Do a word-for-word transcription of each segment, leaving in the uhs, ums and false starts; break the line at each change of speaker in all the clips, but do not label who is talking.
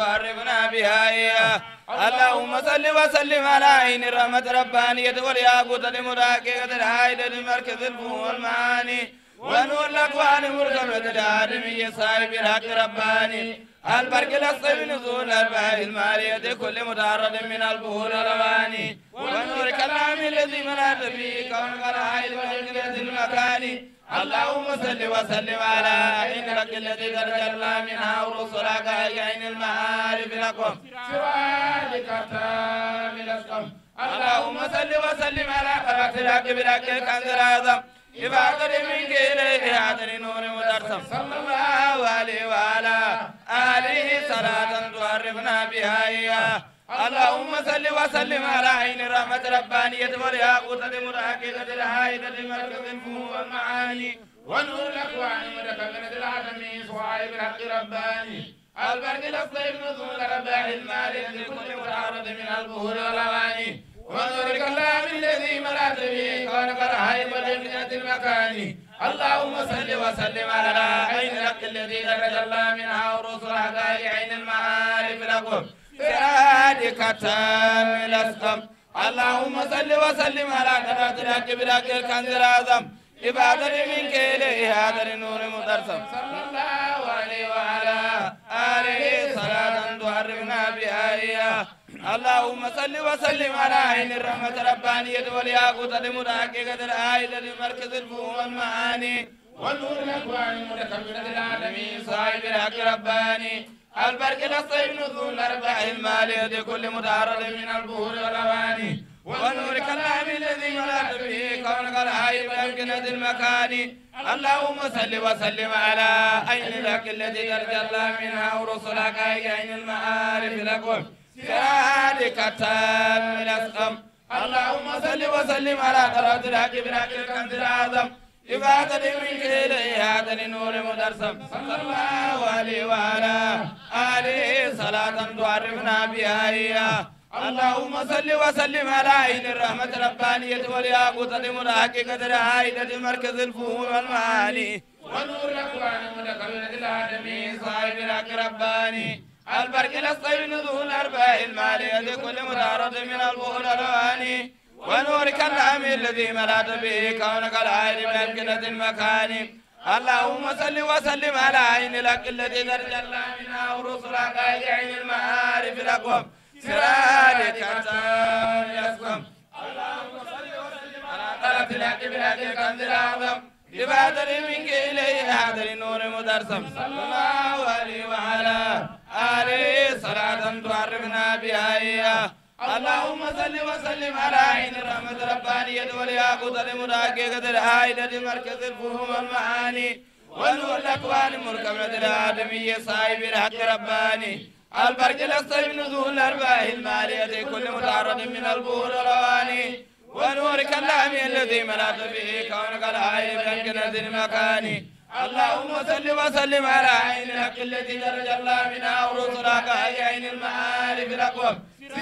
تعرفنا بها إياه اللهم صل وسلم على عين الرحمة ربانية والياقوت لمراكبة العائد لمركز الفهوم والمعاني ونور الأكوان مركبة الآدمية صاحب الحق رباني البرق الأصل نزول البحر المالية كل متعرض من البحور والأواني ونور كلام الذي منات به كونك العائد والجنة المكان اللهم صل وسلم على عين لك الذي ترجلنا منها ورسلك عين المعارف لكم سوالك التام الأسقم اللهم صل وسلم على قرات الحق بالحق الكنز الأعظم إبادة منك إليه هذا نور مدرسم صلى الله عليه وعلى آله صلاة تعرفنا بها إياه اللهم صل وسلم على عين الرحمة ربانية والياقوت لمراكبة العائدة لمركز الفهوم والمعاني ونور الأكوان متكبرة العالمين صواعب الحق رباني البرق الأصلي نزول رباح المال لكل متعرض من البهور والأواني ونور الكلام الذي ملأت به كونك العائد والجنة المكان اللهم صل وسلم على عين الحق الذي تجلى منها ورسلك عين المعارف لكم برادك التام الأسقم اللهم صل وسلم على قدرة الحق بالحق الكنز الأعظم إبادة منك إليه هذا النور مدرسم صلى الله عليه وعلى آله صلاة تعرفنا بها إياه اللهم صل وسلم على عين الرحمة ربانية والياقوت لمراكبة العائدة لمركز الفهوم والمعاني والنور الأكوان متكبرة العالمين صاحب الحق رباني البرق الأصيب نزول أرباح المالية لكل متعرض من البهور والأواني ونور كلام الذي ملأت به كونك العائد بأمكنة المكان اللهم صل وسلم على عين لك التي ترجى منها ورسلك عين المعارف لكم سرادك التام الأسقم اللهم صل وسلم على طلعة الحق بالحق الكنز الأعظم إبادة منك إليه هذا النور مدرسم صلى الله عليه وعلى آله صلاة تعرفنا بها إياه اللهم صل وسلم على عين الرحمة ربانية والياقوت لمراكبة العائدة مركز الفهوم والمعاني ونور الأكوان متكبرة العالمين صاحب الحق رباني البرق الأصيب نزول أرباح المالية لكل متعرض من البهور والأواني ونور كلام الذي ملأت به كونك العائد بأمكنة المكان اللهم صل وسلم على عين لك التي ترجلى منها ورسلك عين المعارف لكم سرادك التام الأسقم اللهم صل وسلم على طلعة الحق بالحق الكنز الأعظم إبادة منك إليه هذا النور مدرسم صلى الله عليه وعلى آله صلاة تعرفنا بها إياه اللهم صل وسلم على عين الرحمة ربانية والياقوت لمراكبة العائدة مركز الفهوم والمعاني ونور الأكوان مركبة الآدمية صاحب الحق رباني البرق الأصيب نزول أرباح المالية كل متعرض من البهور والأواني ونور كلام الذي ملأت به كونك العائد بأمكنة المكان اللهم صل وسلم على عين الحق التي ترجلى منها ورسلك عين المعارف لكم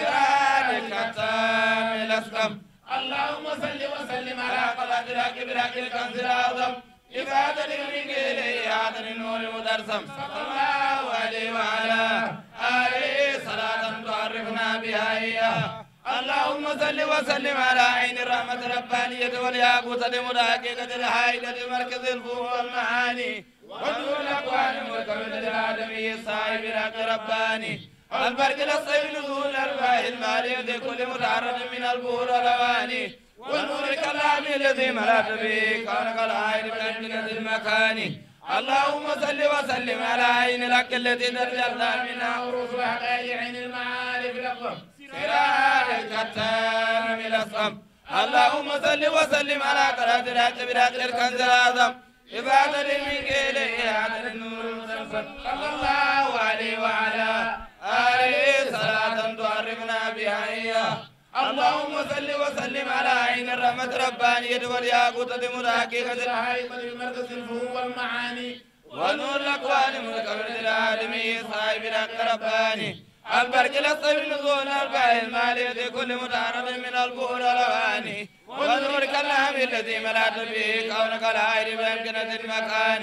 سرادك التام الأسقم اللهم صل وسلم على قلعة الحق بالحق الكنز الأعظم إبادة منك إليه هذا النور مدرسم صلى الله عليه وعلى آله صلاة تعرفنا بها إياه اللهم صل وسلم على عين الرحمة ربانية والياقوت لمراكبة العائدة مركز الفهوم والمعاني ونور الأكوان مركبة الآدمية صاحب الحق رباني البرق الأصيب نزول أرباح المالية كل متعرض من البهور والأواني ونور كلام الذي ملأت به كونك العائد بأمكنة المكان اللهم صل وسلم على عين لك التي ترجلى منها ورسلك عين المعارف لكم سرادك التام الأسقم اللهم صل وسلم على قرات الحق بالحق الكنز الأعظم إبادة منك إليه هذا النور المسلسل صلى الله عليه وعلى آله صلاة تعرفنا بها إياه اللهم صل وسلم على عين الرحمة ربانية والياقوت لمراكبة العائد بمركز الفهوم والمعاني ونور الأكوان مركبة العالمين صاحب الحق رباني البرق الأصيب نزول أرباح المالية كل متعرض من البهور والأواني ونور كلام الذي ملأت به كونك العائد بأمكنة المكان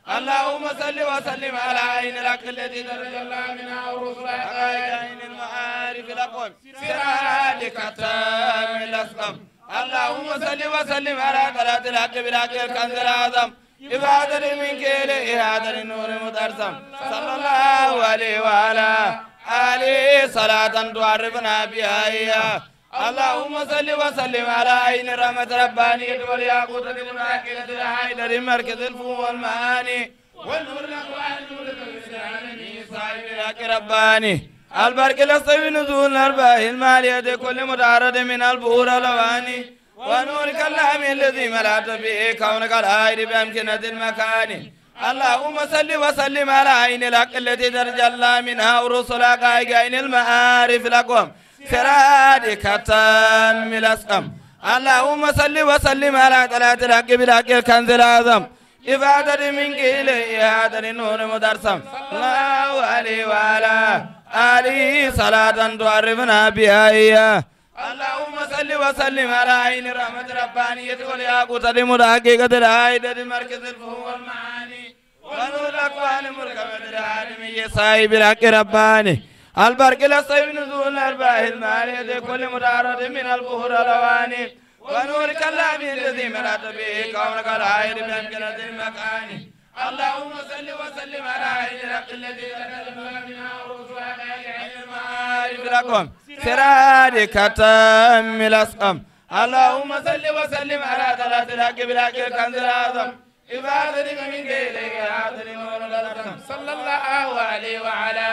اللهم صل وسلم على عين الحق التي تجلى منها الرسل عين المعارف الأقوم سرادك التام الأسلم اللهم صل وسلم على صلاة الحق بالحق الكنز الأعظم إبادة منك إليه هذا النور المترسم صلى الله عليه وعلى آله صلاة تعرفنا بها إياه اللهم صل وسلم على عين رحمة ربانية والياقوتة المراكزة الحيدر مركز الفهوم والمعاني والنور الأقوال نور العالمين صاحب الحق رباني البرك لصيب نزول الأرباح المالية كل متعرض من البهور الأواني ونور كلام الذي ملأت به كونك الهائر بأمكنة المكان اللهم صل وسلم على عين الحق التي ترجى منها ورسلك عين المعارف الأقوم سرادك التام الأسقم اللهم صل وسلم على طلعة الحق بالحق الكنز الأعظم إفادة منك إليه هذا النور مدرسم الله عليه وعلى آله صلاة تعرفنا بها إياه اللهم صل وسلم على عين رحمة ربانية والياقوتة المحققة الهائدة مركز الفهوم والمعاني ونور الأكوان مركبة العالمية صاحب الحق رباني البرك لصيب نزول الأرباح المالية كل متعرض من البهور الأواني ونور كلام الذي ملأت به كونك الهائر بأمكنة المكان اللهم صل وسلم على عين الحق الذي تتلقى منها رسلك عين المعارف الأقوم سرادك التام الأسقم اللهم صل وسلم على ثلاث الحق بالحق الكنز الأعظم إبادتك منك إليك هذا النور الأكرم صلى الله عليه وعلى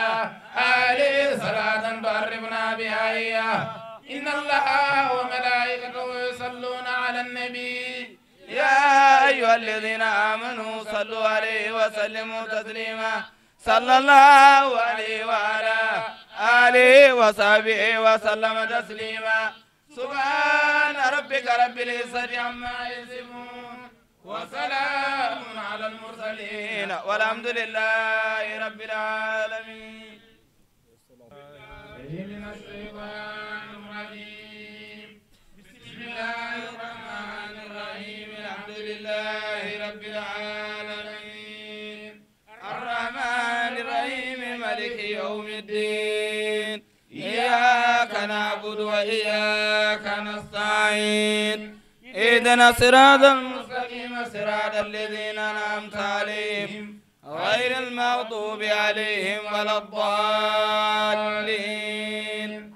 آله صلاة تعرفنا بها إياه إن الله وملائكته يصلون على النبي يا أيها الذين آمنوا صلوا عليه وسلموا تسليما صلى الله عليه وعلى آله وصحبه وسلم تسليما سبحان ربك رب العزة عما يصفون وسلام على المرسلين والحمد لله رب العالمين. من الشيطان الرجيم بسم الله الرحمن الرحيم الحمد لله رب العالمين الرحمن الرحيم مالك يوم الدين إياك نعبد وإياك نستعين اهدنا الصراط المستقيم صراط الذين أنعمت عليهم غير المغضوب عليهم ولا الضالين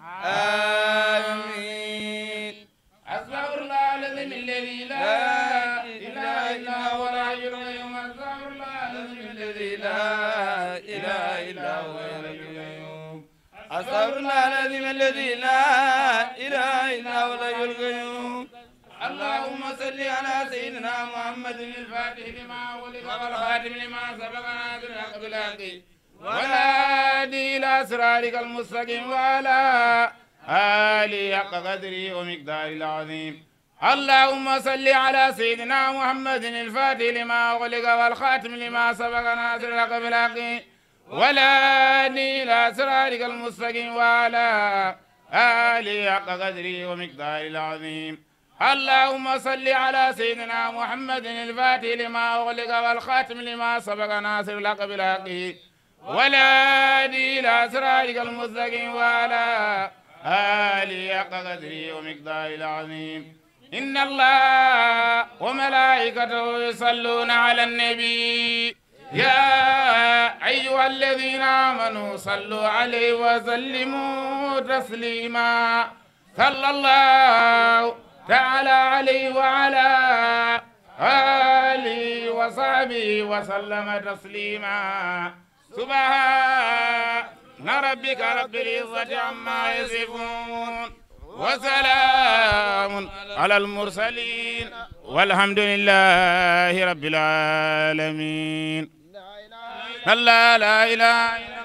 آمين. أستغفر الله العظيم الذي لا إله إلا هو الحي القيوم أستغفر الله العظيم الذي لا إله إلا هو الحي القيوم أستغفر الله العظيم الذي لا إله إلا هو الحي القيوم اللهم صل على سيدنا محمد الفاتح لما أغلق والخاتم لما سبق ناصر الحق بالحق والهادي إلى صراطك المستقيم وعلى آله حق قدره ومقداره العظيم اللهم صل على سيدنا محمد الفاتح لما أغلق والخاتم لما سبق ناصر الحق بالحق والهادي إلى صراطك المستقيم وعلى آله حق قدره ومقداره العظيم اللهم صل على سيدنا محمد الفاتح لما أغلق والخاتم لما سبق ناصر الحق بالحق والهادي إلى صراطك المستقيم وعلى آله حق قدره ومقداره العظيم إن الله وملائكته يصلون على النبي يا أيها الذين آمنوا صلوا عليه وسلموا تسليما صلى الله تعالى عليه وعلى آله وصحبه وسلم تسليما سبحان ربك رب العزة عما يصفون وسلام على المرسلين والحمد لله رب العالمين. لا لا إله إلا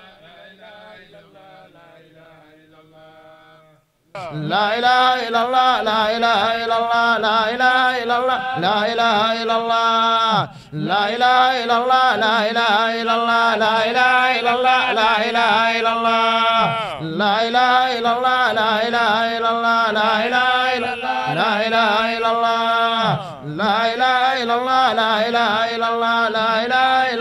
لا إله إلا الله لا إله إلا الله لا إله إلا الله لا إله إلا الله لا إله إلا الله لا إله إلا الله لا إله إلا الله لا إله إلا الله لا إله إلا الله لا إله إلا الله لا إله إلا الله لا إله إلا الله لا إله إلا الله لا إله إلا الله لا إله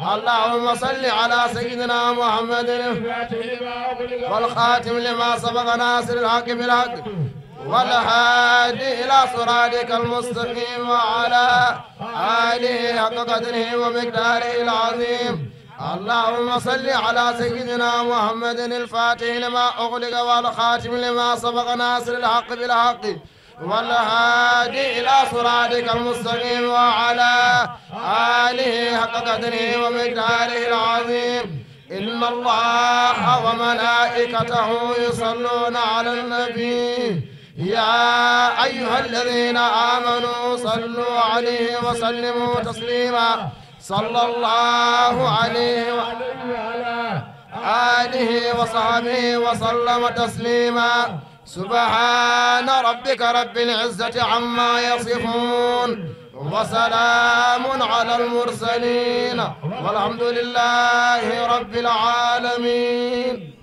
اللهم صل على سيدنا محمد والخاتم لما سبق ناصر الحق بالحق والهادي إلى صراطك المستقيم وعلى آله حق قدره ومقداره العظيم. اللهم صل على سيدنا محمد الفاتح لما أغلق والخاتم لما سبق ناصر الحق بالحق والهادي إلى صراطك المستقيم وعلى آله حق قدره ومقداره العظيم. إن الله وملائكته يصلون على النبي يا أيها الذين آمنوا صلوا عليه وسلموا تسليما. صلى الله عليه وعلى آله وصحبه وسلم تسليما. سبحان ربك رب العزة عما يصفون وسلام على المرسلين والحمد لله رب العالمين.